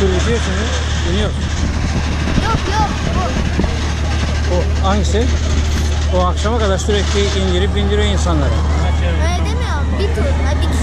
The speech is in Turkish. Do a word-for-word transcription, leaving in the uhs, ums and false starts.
tur gidiyorsunuz. İniyorsun. Yok yok. O hangisi? O akşama kadar sürekli indirip bindiriyor insanları. Öyle demiyorum. Bir tur. Ha, bir